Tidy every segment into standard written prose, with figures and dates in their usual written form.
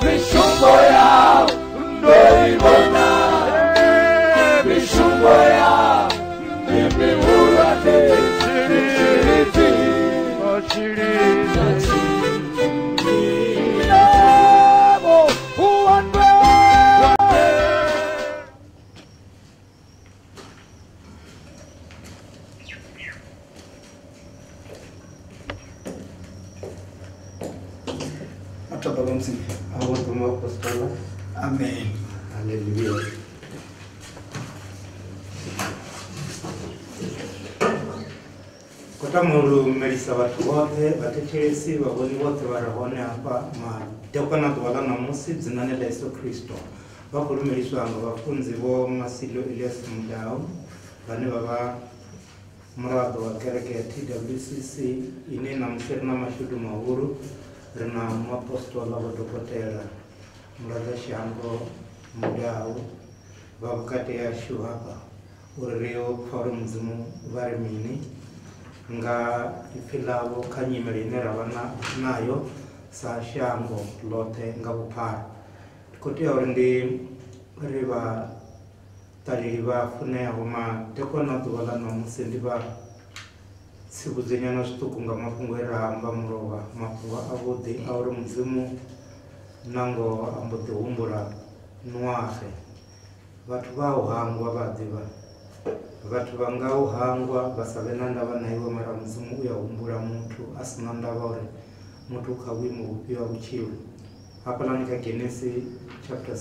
Amen. Hallelujah. Kotamuru melisa watu wote batekeresi baboni wote barahone hapa matekwana twala na musi zinane la Yesu Kristo bakuru meliswa ngo bafunzi bo masilo Elias Mudao bane baba murado wa kereke TWCC ine na msiri na mashudu mahuru rina mwapostola wadokotela murada shango Mudao babakate ya shu hapa ureo kwa mzimu varimini nga ifilabo kanyimere nerabana nayo sa shango lote nga bupara kote orindi riba tariba fune aboma tekona tuwala no musendiba sibuzenya no stukunga mafungo eramba muroba mafungo abode awre muzimu nango ambode umbura nuahe watu bao hangwa badiba watu bangao hangwa basabenanda banaiwa mara muzimu ya umbura mtu asinanda bore mtu kawimu upiwa uchiwe hapa lanika Genesis chapter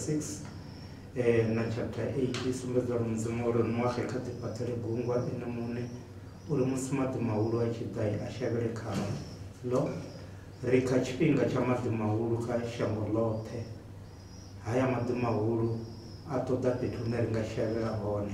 6 na chapter 8 isumbezo muzimu uro nuahe kati patele gungwa inamune uri musimati maulu achidai ashabere kama lo rika chipinga cha maulu ka shango lote haya maulu atoda petuneringa shabera hone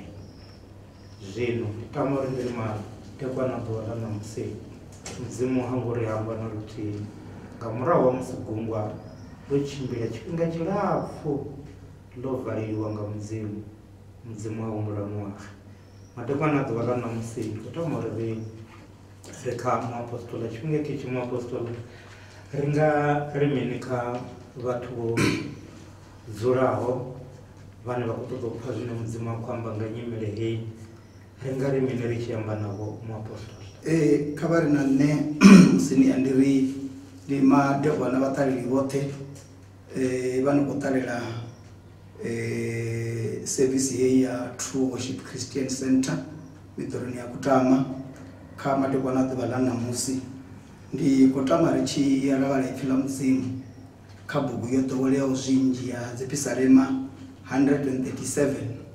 zeno tamori ndima tekwana dola na mse mzimu hangori hamba na ruti ngamura wa msugungwa ruchimbira chipinga chirafu lo variwa nga mzimu wa umranwa matekwana dola na mse tamori reka apostola chipinga kichi apostola ringa rimenika watu zuraho vane vakutoka kupazvina mudzima kwamba nganyimire hei ringari mineri chiamba navo muapostoli kavari nane musini andiri lima devana vatariri vote vanokotarira service hei ya True Worship Christian Center midhoroni ya kutama kama devana dhevalana musi ndi kotama richi yaravala ifila muzimu kabugu yotowolea uzhinji ya Zepisarema 137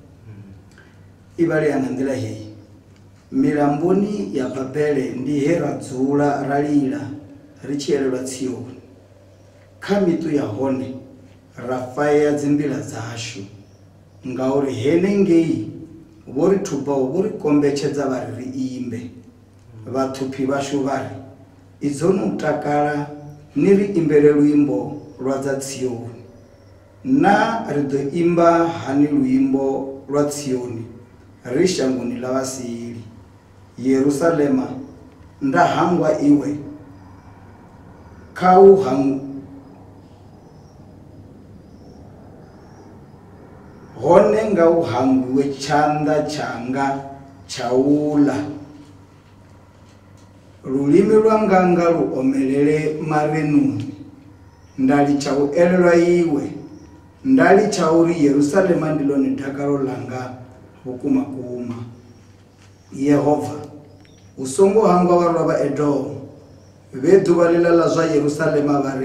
ibali anandila hei milamboni ya Babele ndi hera dzula ralila richiyelelwa Tsioni kamitu ya hone rafaya dzimbila zashu ngauri hene ngei vori tupawo vori kombechedza vari riimbe vatupi vashu vari idzonu utakala niri imbere luimbo rwadza Tsioni na rido imba hani luimbo rwa Tsioni rishanguni lavasiri Yerusalema ndahangwa iwe kau hangu hone ngau hangu chanda changa chaula lulimi lwanganga luomelele marenu ndali chau elelwa iwe ndali chauri Yerusalema ndilo ni takaro langa hukuma kuuma Yehova usongo hangwa warwa Edom vedu valilala zwa Yerusalema vari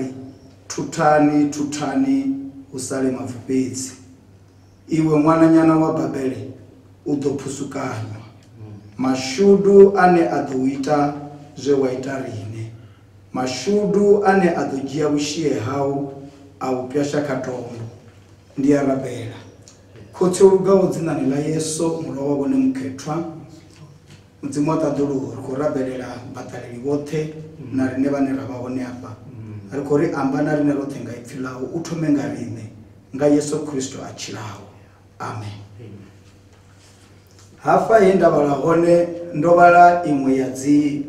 tutani usalema vupedzi iwe mwananyana wa Babele udopusukanywa mashudu ane adoita zvewaita rine mashudu ane adojia ushiye hau au pyasha katombo ndiye rabela kote urugawo dzinani la Yesu murowa wone muketwa mudzimu atadulu kurabelela bataleli wote na rine bane rabawone apa ariko ri amba na rine rotenga ipfilawo utume ngarine nga Yesu Kristo achilawo amen hafa yenda balahone ndobala imwe yadzi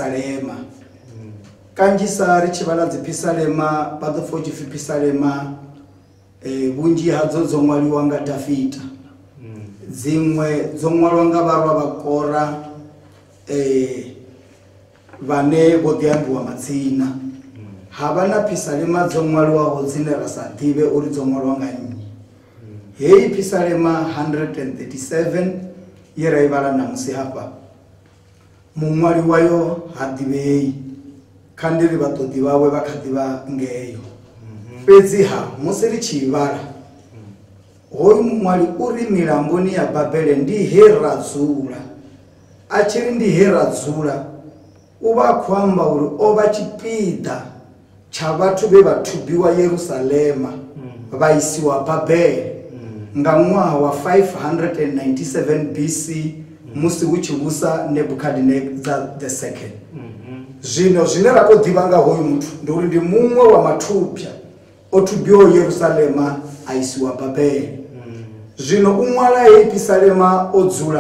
Pisalema kanjisa richivala dzi Pisalema badofoji fi Pisalema vhunzhi hadzo dzo ṅwaliwa nga Dafita, dziṅwe dzo ṅwaliwa nga vharwa vha Kora vhane vho ḓiambiwa madzina. Havha na Psalm dzo ṅwaliwaho dzine ra sa ḓivhe uri dzo ṅwaliwa nga nnyi. Heyi Psalm 137 ye ra i vhala namusi hafha, muṅwali wayo ha ḓivhei, kha ndi ri vhaṱoḓi vhawe vha kha ḓivha ngeyo. Fhedziha musi ri tshi vhala, hoyu muṅwali uri milamboni ya Babele ndi he ra dzula. A tshi ri ndi he ra dzula, u vha a khou amba uri o vha tshipiḓa tsha vhathu vhe vha thubiwa Yerusalema vha isiwa Babele nga ṅwaha wa 597 BC musi hu tshi vhusa Nebukadnezar II. Zwino zwine ra khou ḓivha nga hoyu muthu ndi uri ndi muṅwe wa mathupya o thubiwaho Yerusalema a isiwa Babele. Zwino u ṅwala heyi Psalm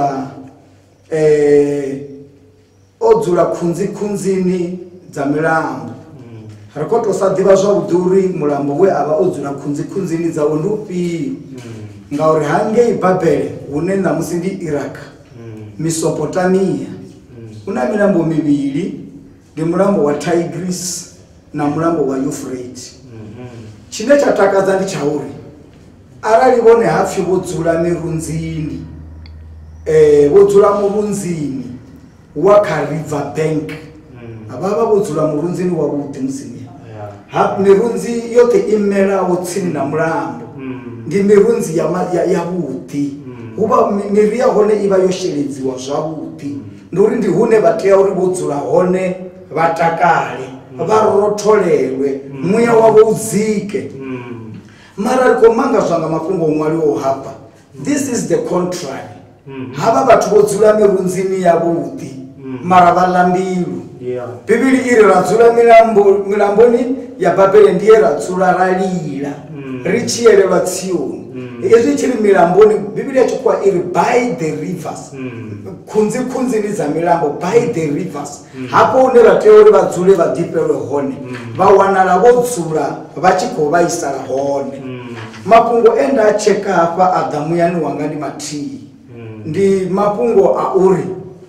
o dzula khunzini dza milambo. Ri khou tou sa ḓivha zwavhuḓi uri mulambo we a vha o dzula khunzini dzawo ndi ufhio, ngauri hangei Babele hune ṋamusi ndi Iraq, Mesopotamia, hu na milambo mivhili, ndi mulambo wa Tigris na mulambo wa Euphrates. Tshine tsha takadza ndi tsha uri arali vhone hapfhi vho dzula mirunzini, vho dzula murunzini wa kha river bank, avha vho dzula murunzini wa vhuḓi musini ha mirunzi yoṱhe imelaho tsini na mulambo, ndi mirunzi ya vhuḓi. Huvha miri ya hone ivha yo sheledziwa zwavhuḓi, ndi uri ndi hune vha tea uri vho dzula hone vha takale, vha rotholelwe, muya wavho u dzike. Mara ri khou mangazwa nga mafhungo o ṅwaliwaho hafha. This is the contrary. Havha vhathu vho dzula mirunzini ya vhuḓi, mara vha ḽa mbilu. Bibili iri ra dzula milamboni ya Babele ndiye ra dzula ra lila ri tshi yelelwa Tsioni. Hezwi tshi ri milamboni, Bibili ya tshikhuwa iri by the rivers, khunzini dza milambo, by the rivers. Hapo hune vha tea uri vha dzule vha ḓifhelwe hone, vha wanala vho dzula vha tshi khou vhaisala hone. Mafhungo e nda tsheka hafha a ḓa muyani wanga ndi mathihi, ndi mafhungo a uri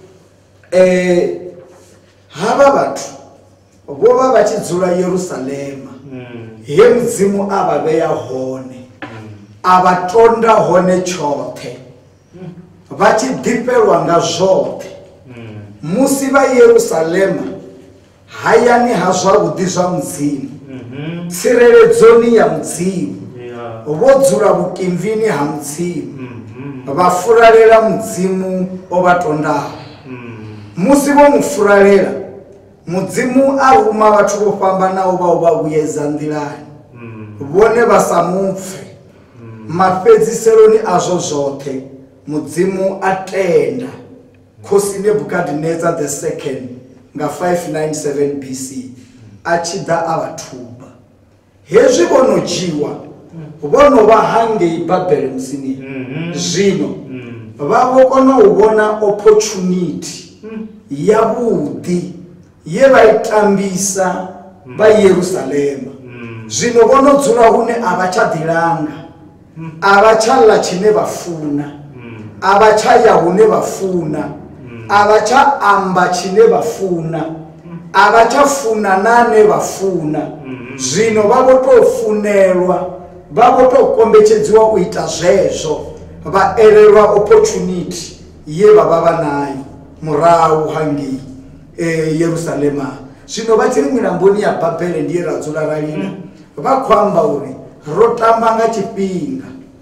havha vhathu vho vha vha tshi dzula Yerusalema, he Mudzimu a vha vhea hone, a vha tonda hone tshoṱhe, vha tshi ḓifhelwa nga zwoṱhe. Musi vha Yerusalema hayani ha zwavhuḓi zwa Mudzimu, tsireledzoni ya Mudzimu, vho dzula vhukimvini ha Mudzimu, vha furalela Mudzimu o vha tondaho. Musi vho mu furalela, Mudzimu a ruma vhathu vho fhambanaho vha u vha vhuyedza nḓilani, vhone vha sa mupfe. Mafhedziseloni azwo zwoṱhe Mudzimu a tenda khosi Nebukadnezar II nga 597 BC a tshi ḓa a vha thuba. Hezwi vho no dzhiwa vho no vha hangei Babele musini, zwino vha vho kona u vhona opportunity ya vhuḓi ye vha i tambisa vha Yerusalema. Zwino vho no dzula hune a vha tsha ḓilanga, a vha tsha ḽa tshine vha funa, a vha tsha ya hune vha funa, a vha tsha amba tshine vha funa, a vha tsha funa nane vha funa. Zwino vha vho tou funelwa, vha vho tou kombetshedziwa u ita zwezwo, vha elelwa opportunity ye vha vha vha nayo murahu hangei Yerusalema. Zwino vha tshi ri milamboni ya Babele ndiye ra dzula ra lila, vha khou amba uri ro tamba nga tshifhinga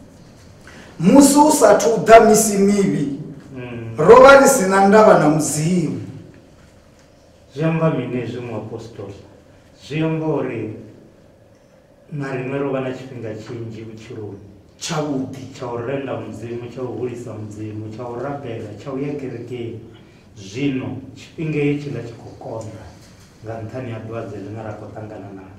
musi u sathu ḓa misi mivhi, ro vha ri sina ndavha na Mudzimu. Zwi amba mini hezwi muapostoli? Zwi amba uri na riṋe ro vha na tshifhinga tshinzhi vhutshiloni tshavhuḓi tsha u renda Mudzimu, tsha u hulisa Mudzimu, tsha u rabela, tsha u ya kerekeni. Zwino tshifhinga hetshi nga tshi khou konḓa nga nṱhani ha dwadze ḽine ra khou ṱangana nalo.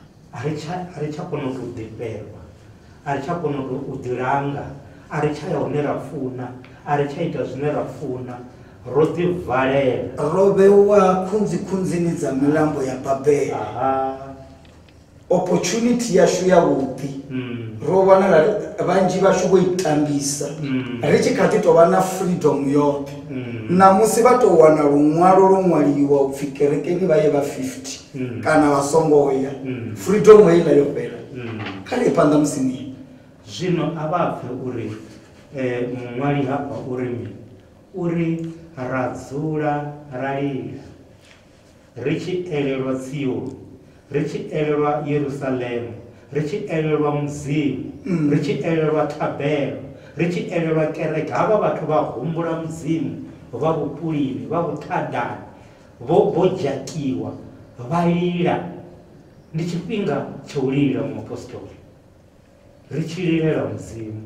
A ri tsha kona u tou ḓifhelwa, a ri tsha kona u ḓilanga, a ri tsha ya hune ra funa, a ri tsha ita zwine ra funa, ro ḓivalela, ro vheiwa khunzini dza milambo ya Babele. opportunity yashu ya vhuḓi ro wana vhanzhi vhashu vho itambisa ri tshi kha ḓi tou vha na freedom yoṱhe namusi vha tou wana luṅwalo lwo ṅwaliwa u pfhi kerekeni vha ye vha 50 kana vha songo ya freedom heiḽa yo fhela kha ri phanḓa musi ni zwino a vha pfe uri muṅwali hafha uri mini uri ra dzula ra lila ri tshi elelwa Tsioni ri tshi elelwa Yerusalemu ri tshi elelwa mudzimu ri tshi elelwa thabelo ri tshi elelwa kereke havha vhathu vha humbula mudzimu vha vhupulini vha vhuthadani vho dzhakiwa vha lila ndi tshifhinga tsha u lila muapostoli ri tshi lilela mudzimu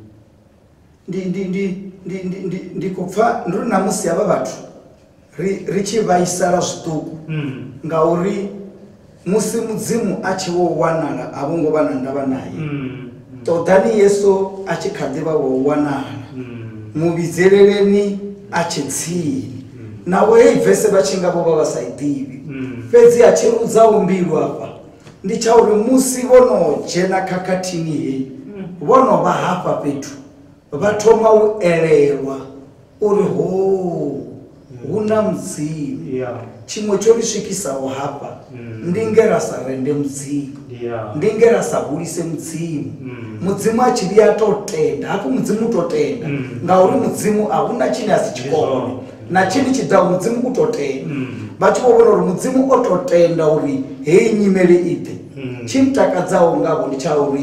ndi kupfa nduri namusi havha vhathu ri tshi vhaisala zwiṱuku ngauri musi mudzimu a tshi wo wanala a vho ngo vha na ndavha naye ṱoḓani Yesu a tshi kha ḓi vha wo wanala muvhidzeleleni a tshe tsini nawo heyi vese vha tshi nga vho vha vha sa i ḓivhi fhedzi a tshi rudzaho mbilu afha ndi tsha uri musi vho no dzhena khakhathini heyi vho no vha hafha fhethu vha thoma u elelwa uri hu na mudzimu tshiṅwe tsho ri swikisaho hafha ndi nge ra sa rende mudzimu ndi nge ra sa hulise mudzimu mudzimu a tshi vhuya tou tenda hafho mudzimu u tou tenda ngauri mudzimu a hu na tshine a si tshikone na tshini tshi ḓaho mudzimu u tou tenda vha tshi vho vhona uri mudzimu o tou tenda uri heyi nyimele i ḓe tshi ntakadzaho ngavho ndi tsha uri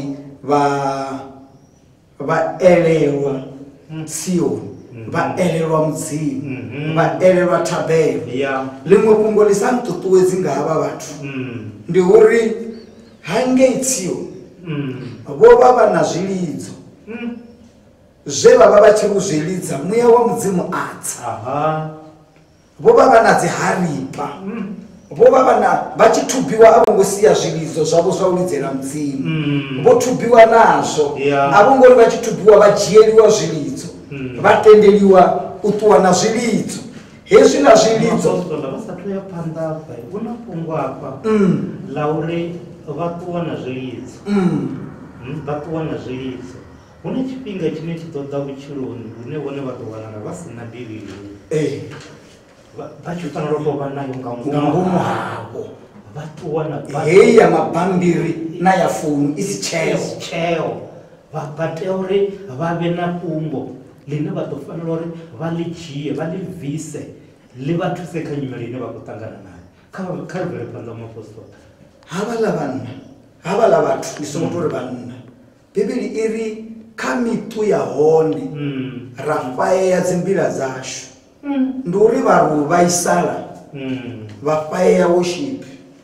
vha elelwa Tsioni vha elelwa mudzimu vha elelwa thabelo ḽiṅwe fhungo ḽi sa nṱuṱuwedzi nga havha vhathu ndi uri hangei Tsioni vho vha vha na zwilidzo zwe vha vha vha tshi zwi lidza muya wa mudzimu a tsa vho vha vha na dzi haripa vho vha vha tshi thubiwa a vho ngo sia zwilidzo zwavho zwa u lidzela mudzimu vho thubiwa nazwo a vho ngori vha tshi thubiwa vha dzhieliwa zwilidzo vha tendeliwa u ṱuwa na zwilidzo hezwi na zwilidzo vha sathu ya phanḓa hu na fhungo hafha ḽa uri vha ṱuwa na zwilidzo vha ṱuwa na zwilidzo hu na tshifhinga tshine tshi ḓo ḓa vhutshiloni hune vhone vha ḓo wanala vha si na bivhili vha tshi fanela u tou vha nayo nga ngomu havho vha ṱuwa na heyi ya mabambiri na ya founu i si tsheo vha tea uri vha vhe na fhungo ḽine vha ḓo fanela uri vha ḽi dzhie vha ḽi bvise ḽi vha thuse kha nyimele ine vha khou ṱangana nayo kha ri bvele phanḓa muapostoli havhaḽa vhathu ndi songo tou ri vhanna bivhili i ri kha miṱu ya hone ra fayeya dzimbila dzashu ndi uri vha ri u vhaisala vha fayeya worship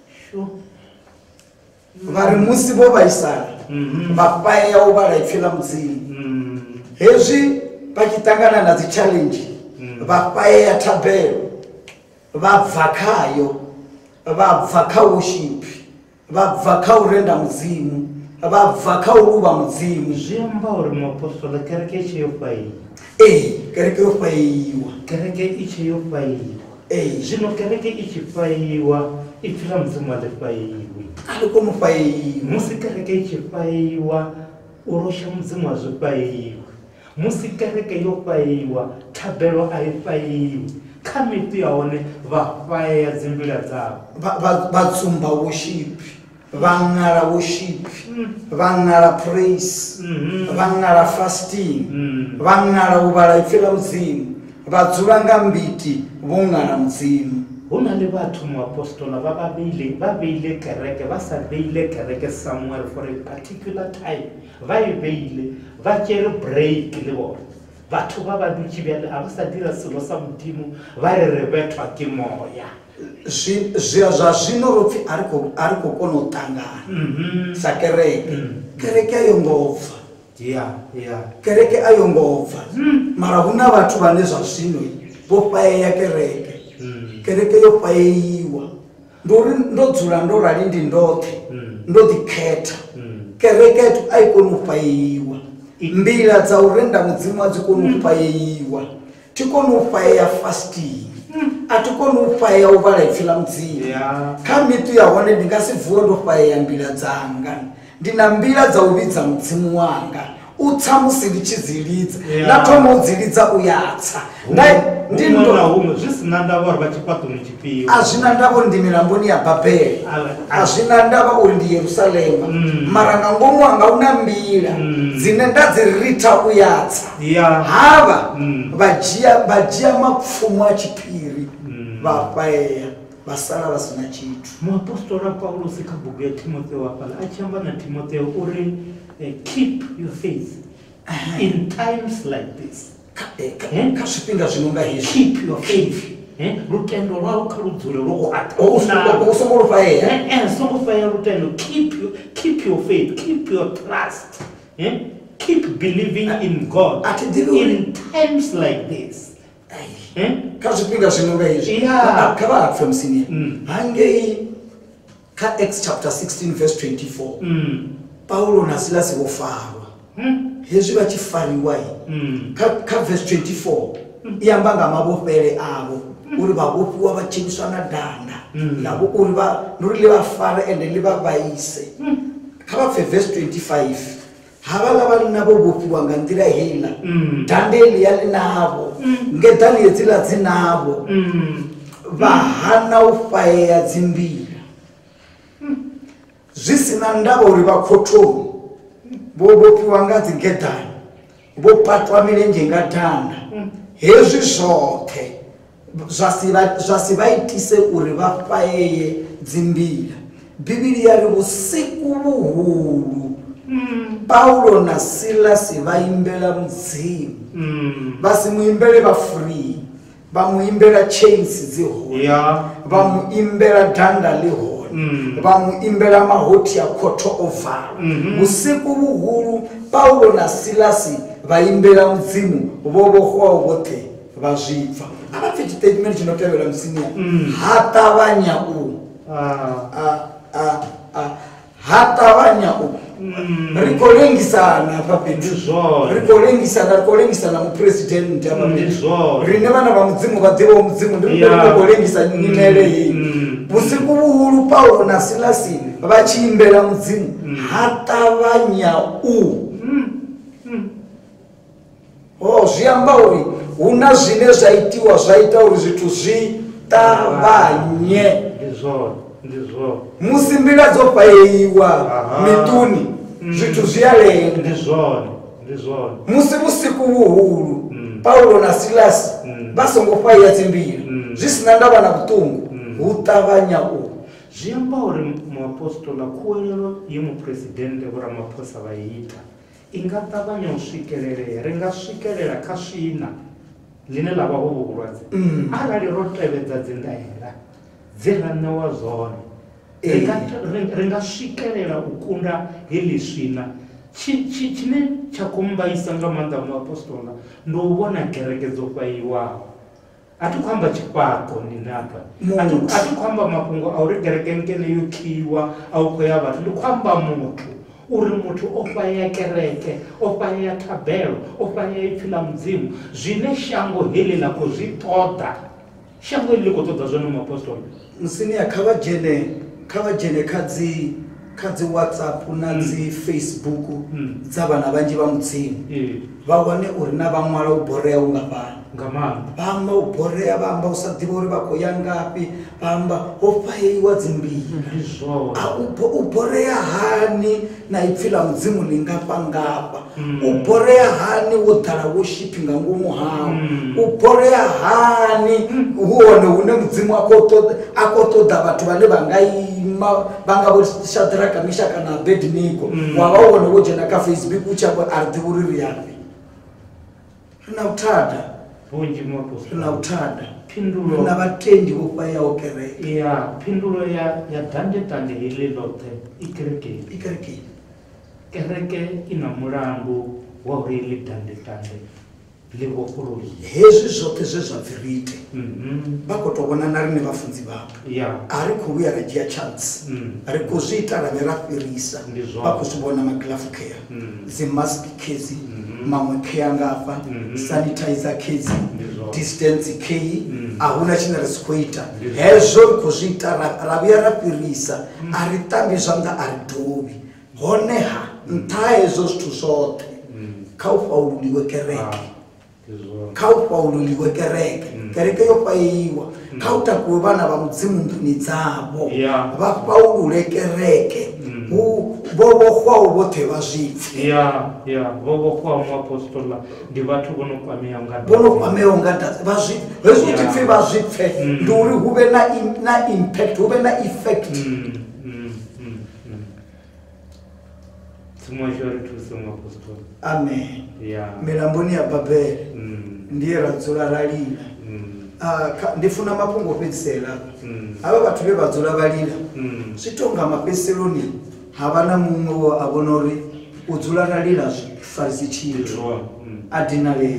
vha ri musi vho vhaisala vha fayeya u vhala ipfhi ḽa mudzimu hezwi vha tshi ṱangana na dzi challenge vha fayeya thabelo vha bva khayo vha bva kha worship vha bva kha u renda mudzimu vha bva kha u luvha mudzimu zwi amba uri muapostoli kereke i tshe yo fayiwa kereke yo fayiwa kereke i tshe yo fayiwa zwino kereke i tshi fayiwa ipfhi ḽa mudzimu a ḽi fayiwi a ḽi koni u fayiwa musi kereke i tshi fayiwa u losha mudzimu a zwi fayiwi musi kereke yo fayiwa thabelo a i fayiwi kha miṱu ya hone vha fayeya dzimbila dzavho vha tsumba worship vha ṅala worship vha ṅala praise vha ṅala fasting vha ṅala u vhala ipfhi ḽa mudzimu vha dzula nga mbiti vho ṅala mudzimu hu na le batho muapostola vha beile kereke vha sa beile kereke somewhere for a particular time vha e beile vha tšere break le bona batho ba ba dutše bjale a ba sa dira selo sa modimo ba re bethwa ke moya zwa zwino ro pfhi a ri khou kona u ṱangana sa kereke a yo ngo bva kereke a yo ngo bva mara hu na vhathu vhane zwa zwino vho fayeya kereke yo fayeyiwa ndi uri ndo dzula ndo rali ndi ndoṱhe ndo ḓikhetha kereke a i koni u fayeyiwa mbila dza u renda mudzimu a dzi koni u fayeyiwa ti koni u fayeya fasting atikoni ufaya uvala ifila mdzini kha mitu yahone ndingasivuwe ndofaya mbila dzanga ndina mbila dza uvidza mudzimu wanga utsa musi ndichizilidza natoma udzilidza uyatsa zvisina ndava uri vachipato nechipiwo azvina ndava uri ndi milamboni ya babeli azvina ndava uri ndi yerusalema mara nga ngomu wanga una mbila dzine ndadzirita uyatsa hava vajia mapfumo achipiri vapaeya vasara vasina chitu. Muapostora Paulo sikabhuku ya Timotheo apala achamba na Timotheo uri keep your faith in times like this. Kasvipinga zvinonga izvi. Keep your faith. Rutendo rwao karudzure rwokuata. Usongorofaya. Usongorofaya rutendo. Keep your faith. Keep your trust. Keep believing in God in times like this. Kasvipinga zvinonga izvi. Kava apfa musinia. Hangei ka Acts chapter 16 verse 24. Paulo na Silasi vofarwa. Hezvi vachifariwa ka verse 24 iyambanga mavopele avo uri vavopiwa vacheniswa na danda navo uri nuri livafara ende livavaise kavapfe verse 25 hava lava linavo vopiwa nga ndira hela danda eliya linavo ngedani yedzila dzinavo vahana ufayeya dzimbira zvisina ndava uri vakotomu vovopiwa nga dzingedani vopatwa milenje ngatanda hezvi zvothe zvasivaitise uri vafayeye dzimbira bhibhiri yari usiku vuhulu Paulo na Silasi vaimbela mudzimu vasimuimbele vafree vamuimbela chains dzihoni vamuimbela danda lihoni vamuimbela mahoti ya koto ovalo usiku vuhulu Paulo na Silasi vaimbela mudzimu vovohwawo vothe vazvibva avapfe chitatimenti chinotevera musinia hatavanya u hatavanya u rikolengisana papedu rikolengisana mupresidenti rine vana vamudzimu vadziva mudzimu ndirikolengisa nyimele hii usiku vuhulu Paulo na Silasi vachiimbela mudzimu hatavanya u zviamba uri huna zvine zvaitiwa zvaita uri zvithu zvitavanye musimbila dzopayiwa mituni zvithu zviyalenga musi vusiku vuhulu Paulo na Silasi vasongopaiya dzimbira zvisina ndava na vutungu hutavanya u zviamba uri muapostola kuwelelo yemupresidente Ramaphosa vaiita ingatavanya usvikelele here ngasvikelela kasvina line lava vovulwadze arali ro tevedza dzindaela dziranewa zvone ringasvikelela ukunda heli svina chine chakumbaisa nga maanḓa muapostola ndovona kereke dzopayiwaho atikwamba chipato ninapa atikwamba mafhungo auri kereke nkene yokhiwa aukhoya vathu ndikwamba muthu uri muthu ofaya kereke ofaya tabelo ofaya ipfila mudzimu zvine shango heli lako zvitoda shango heli likotoda zvone muapostola musinia kavajene kadzi WhatsApp na dzi Facebook dzavana vanji va mudzimu vawane uri na vamwala uboreya ungapana vamba uboreya vamba usadiva uri vakoya ngapi vamba opayiwa dzimbira uboreya hani na ipfila mudzimu lingapa uboreya hani wodhala worshipinga ngomu hawo uboreya hani uone une mudzimu akotoda vathu vane vangaima vangavo Shadraka Meshaki na Abednego wavaone wojena ka Facebook uchavo aritivi uri yapi rinautanda na vatendi vopayawo kereke pindulo ya dande hili lote ikerekeni kereke ina mulandu wa hili dande livokuluzi hezvi zvothe zvezvabvirite vakotovona narine vafundzi vavo ari kuuya rajia chance ari kuzviita rave rafirisa vakuzvivona maglavu care dzimask kezi mamwe care ngafa sanitizer kezi distance kei ahuna chine ri si khou ita hezwo ri khou zwi ita ra vhuya ra fhirisa a ri tambi zwanḓa a ri dovhi honeha nṱha hezwo zwithu zwoṱhe kha u paululiwe kereke kha u paululiwe kereke yo payiwa kha u takuwe vhana vha mudzimu nḓuni dzavho vha paulule kereke vho vhokhwaho vhoṱhe vha zwipfe vho vhokhwaho muapostola ndi vhathu vho no kwameaho nga vha zwipfe hezwo tipfi vha zwipfe ndi uri hu vhe na impact hu vhe na effect amen milamboni ya babele ndiye ra dzula ra lila ndifuna mafhungo fhedzisela ava vhathu vhe vha dzula vha lila zwi tonga mafhedziseloni havha na muṅwe a vhona uri u dzula ra lila zwi farisi tshithu a dinalea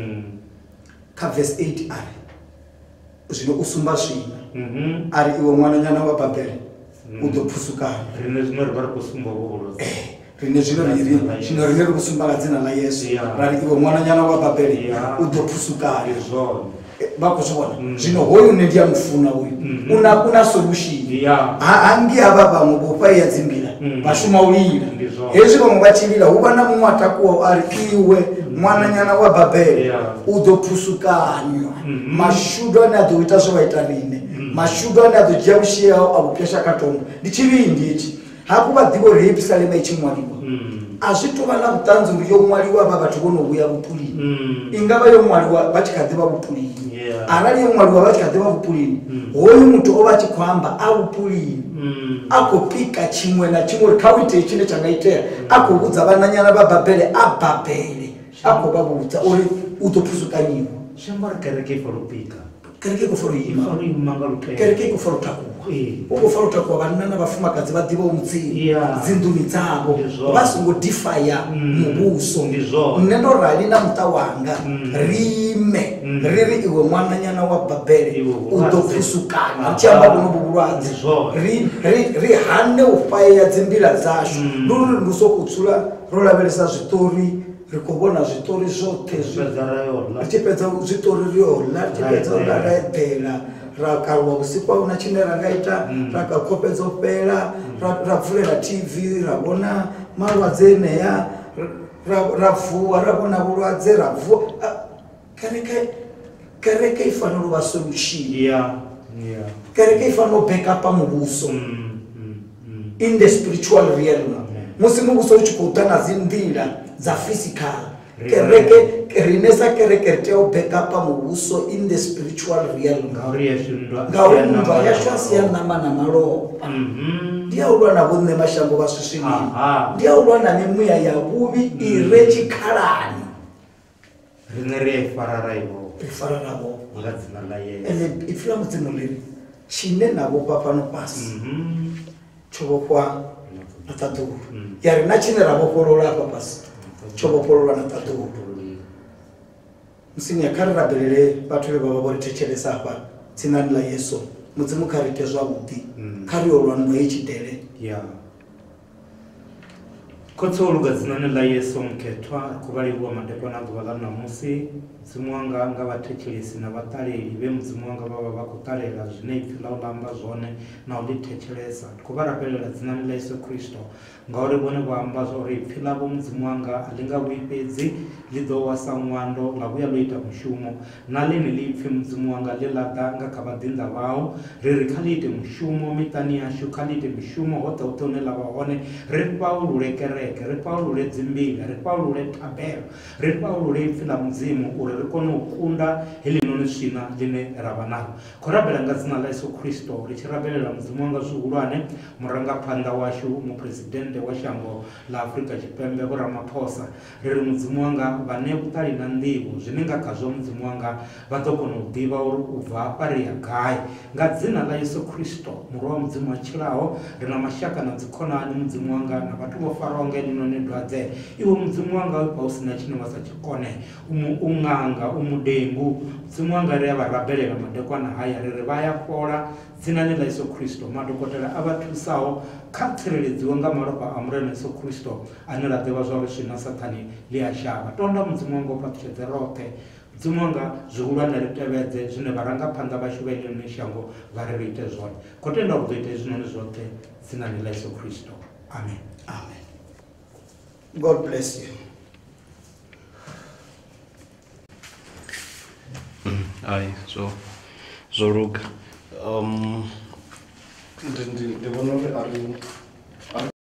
kha verse 8 ari zwino u sumba zwina ari iwe ṅwananyana wa babele u ḓo phusukana rine zwino ri vha ri khou sumba vhuhulu rine zwino rine ri khou sumba nga dzina ḽa Yesu rari iwe ṅwananyana wa babele u ḓo phusukana vha khou zwi vhona zwino hoyu nne ndi a mufuna uyu una solution hangi havha vhaṅwe vho fha ya dzimbila vha shuma u lila hezwi vhaṅwe vha tshi lila hu vha na muṅwe a takuwaho ari iwe ṅwananyana wa babele u ḓo phusukanywa mashudu ane a ḓo ita zwe vha ita rine mashudu ane a ḓo dzhia vhushie hao a vhupyasha kha tombo ndi tshivhindi hetshi hafhu vha ḓivha uri Yerusalema i tshi ṅwaliwa a zwi tou vha na vhuṱanzi uri yo ṅwaliwa vha vhathu vho no vhuya vhupulini i nga vha yo ṅwaliwa vha tshi kha ḓi vha vhupulini arali yo ṅwaliwa vha tshi kha ḓi vha vhupulini hoyu muthu o vha a tshi khou amba a vhupulini a khou pika tshiṅwe na tshiṅwe uri kha u itee tshine tsha nga itea a khou vhudza vhananyana vha babele a babele a khou vha vhudza uri u ḓo phusukanyiwa kereke i fanela u pika kereke i khou fanela u ima kereke i khou fanela u takuwa u khou fanela u takuwa vhanna na vhafumakadzi vha ḓivha mudzimu dzinḓuni dzavho vha songo difaya muvhuso nne ndo rali na muṱa wanga rime riri iwe ṅwananyana wa babele u ḓo phusukana ri tshi amba vhonovho vhulwadze ri hane u fhaya dzimbila dzashu ndi uri ndi sokou dzula ro lavhelesa zwiṱori ri khou vhona zwiṱori zwoṱhe ri tshi fhedza zwiṱori ri ola ri tshi fhedza ola ra eḓela ra kalwa vhusiku ahuna tshine ra nga ita ra kakhopedza u fhela ra vulela TV ra vhona malwadze enea ra vuwa ra vhona vhulwadze ra vuwa kereke i fanela u vha solution kereke i fanela u backupa muvhuso in the spiritual realm musi muvhuso u tshi khou ḓa na dzi nḓila dza physical kereke rine sa kereke ri tea u backupa muvhuso in the spiritual realm ngauri nndwa yashu a si ya ṋama na malofha ndi ya u lwa na vhone mashango vha swiswini ndi ya u lwa na mimuya ya vhuvhi i re tshikhalani rine ri a ri fara navho ende ipfhi ḽa mudzimu ḽiri tshine navho vha fhano fhasi tsho vhofha na ṱaḓulu ya ri na tshine ra vhofholola hafha fhasi tsho vhofhololwa na ṱaḓulu musini kha ri rabelele vhathu vhe vha vha vho ri thetshelesa hafha tsinani ḽa Yesu mudzimu kha ri ite zwavhuḓi kha ri yo lwa nndwa i tshidele khotsi o luga dzinani ḽa Yesu mukhethwa ri khou vhalivhuwa madekwana a ḓuvha ḽa ṋamusi mudzimu wanga nga vhathetshelesi na vhaṱaleli vhe mudzimu wanga vha vha vha khou ṱalela zwine ipfhi ḽa u amba zwone na u ḽi thetshelesa ri khou vha rabelela dzinani ḽa Yesu Kristo ngauri vhone vho amba zwauri ipfhi ḽavho mudzimu wanga a ḽi nga vhuyi fhedzi ḽi ḓo wa sa ṅwando ḽa vhuya ḽo ita mushumo na ḽine ḽi ipfhi mudzimu wanga ḽi ḽa ḓa nga kha vhaḓinḓa vhao ri ri kha ḽi ite mushumo miṱani yashu kha ḽi ite mishumo hoṱhe hoṱhe hune ḽa vha hone ri paulule kereke ri paulule dzimbila ri paulule tabelo ri paulule ipfhi ḽa mudzimu uri ri kone u kunda heḽinoni swina ḽine ra vha nalo khou rabela nga dzina ḽa Yesu Kristo ri tshi rabelela mudzimu wanga zwihulwane murangaphanḓa washu muphuresidennde wa shango ḽa Afrika Tshipembe Vho Ramaphosa ri ri mudzimu wanga vhane vhuṱali na nḓivho zwine nga khazwo mudzimu wanga vha ḓo kona u ḓivha uri u bva hafha ri ya gai nga dzina ḽa Yesu Kristo murwa wa mudzimu a tshilaho ri na mashaka na dzikhonani mudzimu wanga na vhathu vho faraho nga heḽinoni dwadze iwe mudzimu wanga vha u sina tshine wa sa tshikone u ṅanga u mudengu mudzimu wanga ri a vha rabelela madekwana haya ri ri vha ya fhola dzinani ḽa Yesu Kristo madokotela a vha thusaho kha tsireledziwe nga malofha a murena Yesu Kristo ane ra ḓivha zwa uri swina sathani ḽi a shavha tonda mudzimu wanga u fhaṱutshedze roṱhe dziṅwe nga zwihulwane ri tevhedze zwine vharangaphanḓa vhashu vha iḽoni shango vha ri ri ite zwone khou tenda uri ḓo ite hezwinoni zwoṱhe dzinani ḽa Yesu Kristo amen. Amen. God bless you. Aye, so luga ndi vhona uri